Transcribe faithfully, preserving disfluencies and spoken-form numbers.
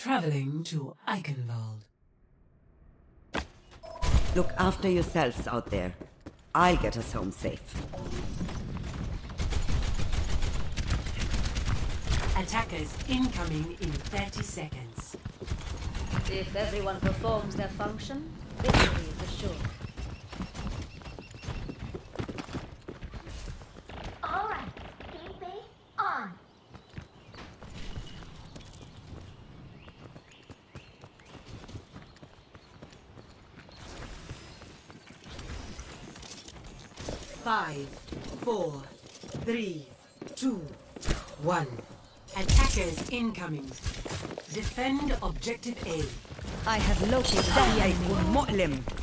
Traveling to Eichenwald. Look after yourselves out there. I'll get us home safe. Attackers incoming in thirty seconds. If everyone performs their function, victory is assured. All right, game face on. Five, four, three, two, one. Attackers incoming. Defend objective A. I have located the enemy.